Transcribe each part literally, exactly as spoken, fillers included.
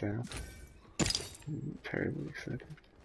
down. I'm terribly excited.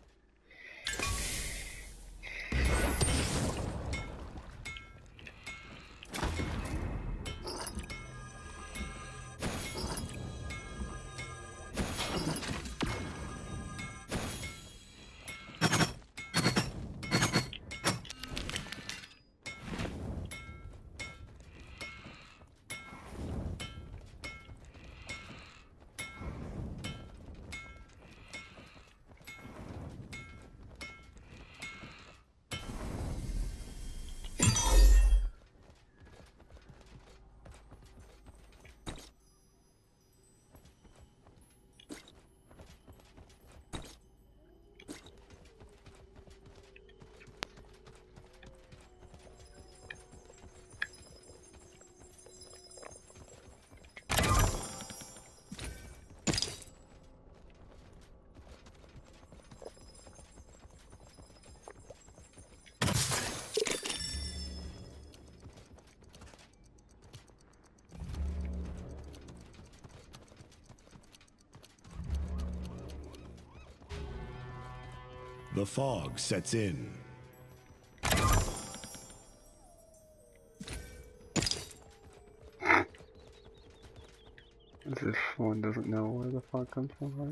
The fog sets in. As if one doesn't know where the fog comes from, right?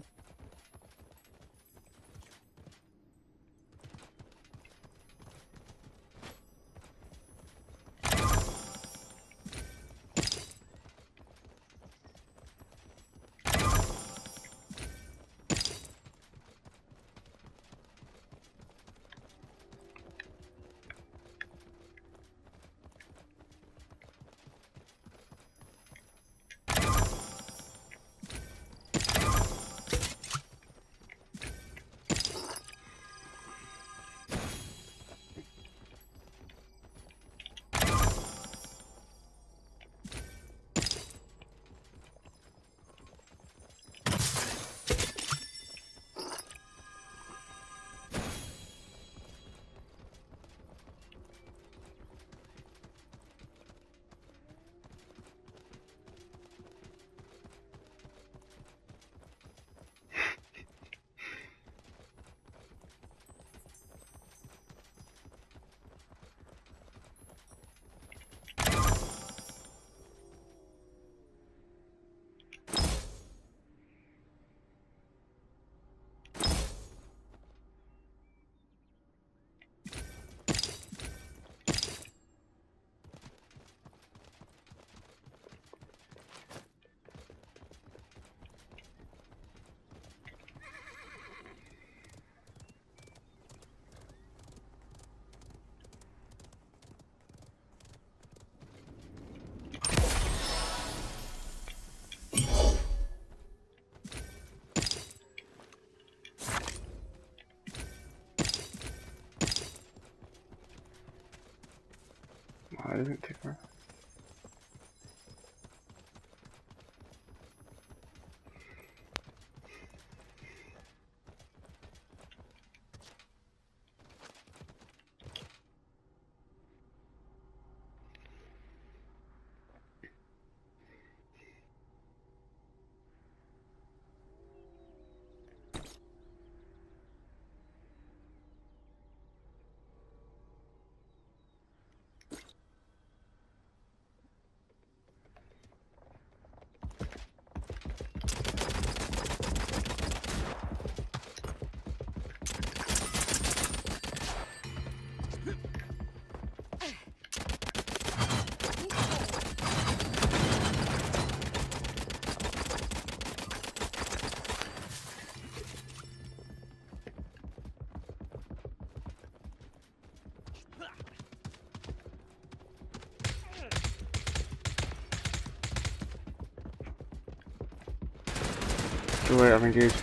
Why does it take forever? Too late, I'm engaged.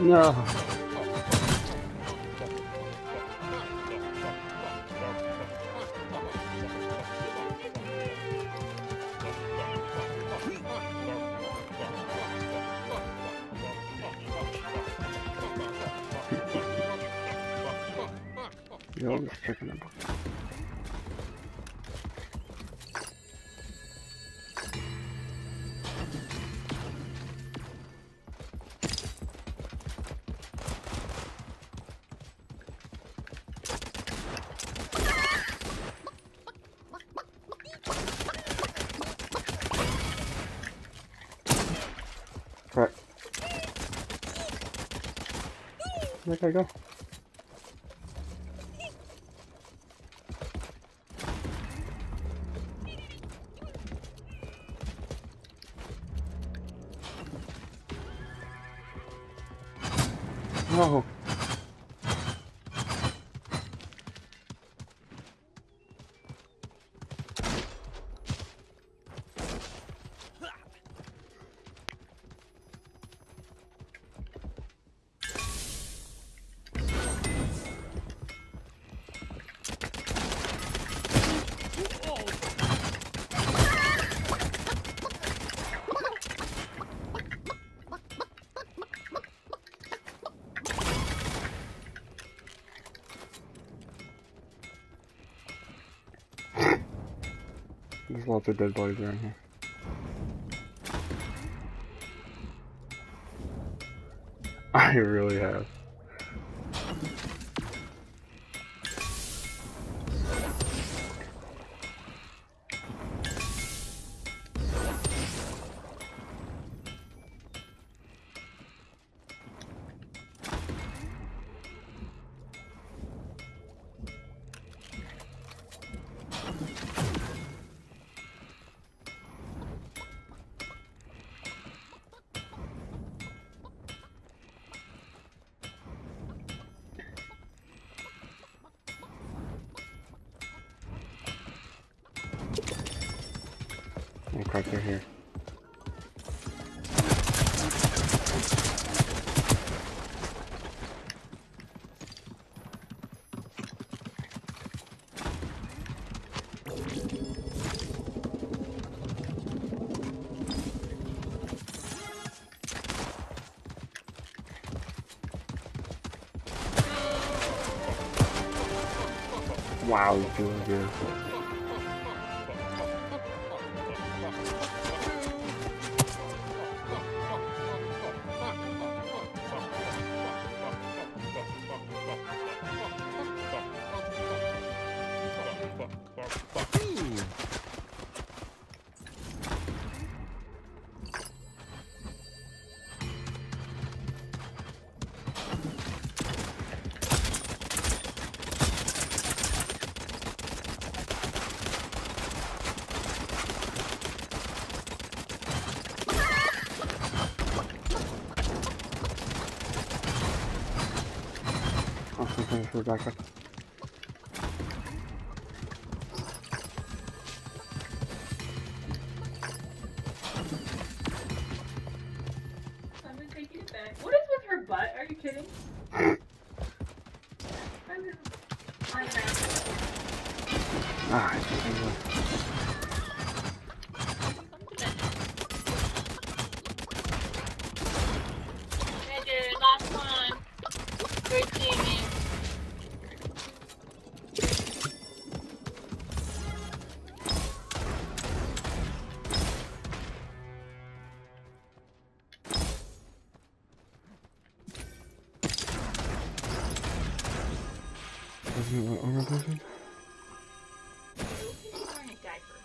No. Yo, just checking the book. Right. Where'd that guy go? No. There's lots of dead bodies around here. I really have. Oh crap, they're here. Wow, he's doing good. Oh, something for backup. I'm taking it back. What is with her butt? Are you kidding? Ah, I think Andrew, last one. Great seeing you. Wasn't it an armor person? He's wearing a diaper.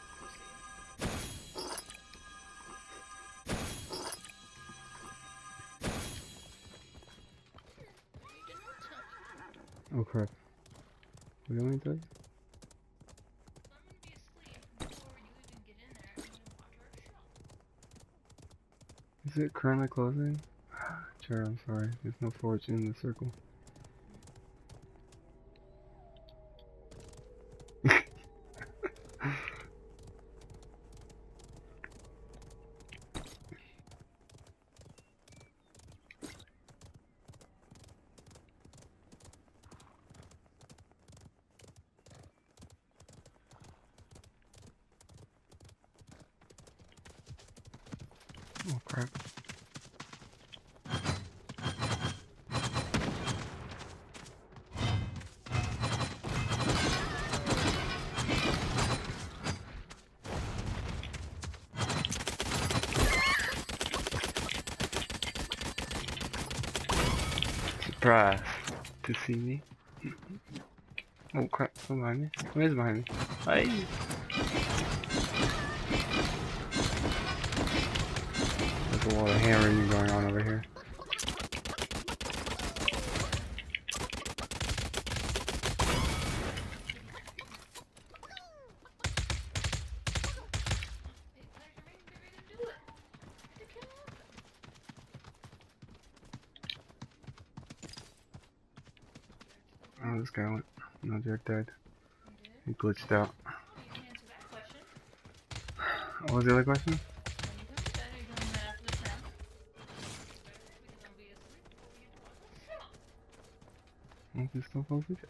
Oh crap. What do you want me to tell you? So I'm gonna be asleep before you even get in there. I'm gonna watch our show. Is it currently closing? Sure, I'm sorry. There's no fortune in the circle. Oh crap. Surprise to see me. Oh crap, who's behind me? Who is behind me? Hey! There's a lot of hammering going on over here. Oh, this guy went. No, they're dead. He glitched out. What was the other question? I can still fall asleep.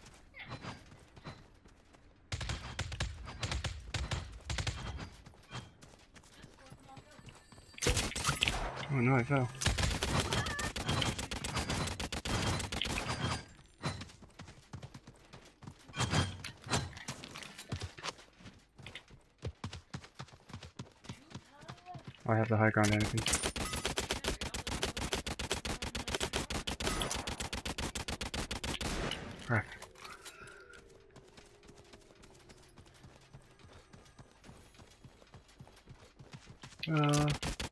Oh no, I fell. I have the high ground anything. Crap. Uh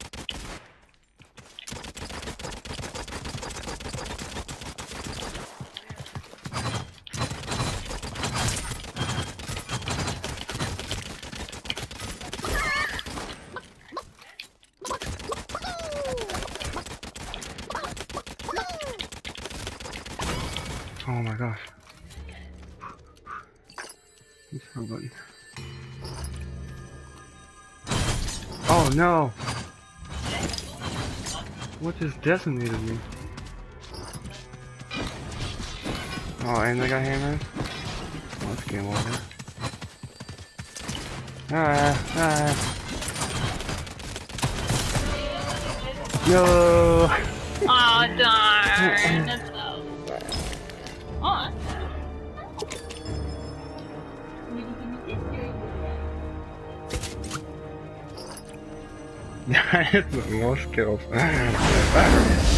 Oh my gosh. What's wrong button? Oh no! What just decimated me? Oh, and they got hammers? Oh, it's game over. Ah, ah. No! Oh darn! That's so sad. Oh. That's the most kills.